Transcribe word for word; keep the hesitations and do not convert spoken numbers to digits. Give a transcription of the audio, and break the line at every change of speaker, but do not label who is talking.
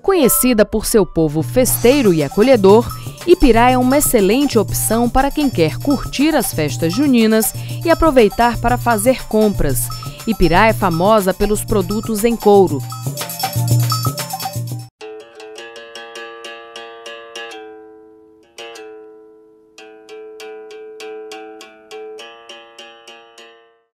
Conhecida por seu povo festeiro e acolhedor, Ipirá é uma excelente opção para quem quer curtir as festas juninas e aproveitar para fazer compras. Ipirá é famosa pelos produtos em couro.